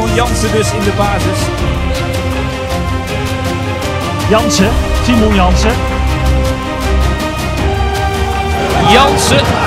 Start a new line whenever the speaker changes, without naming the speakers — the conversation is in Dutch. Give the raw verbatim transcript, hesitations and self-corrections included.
Simon Jansen dus in de basis.
Jansen, Simon Jansen.
Jansen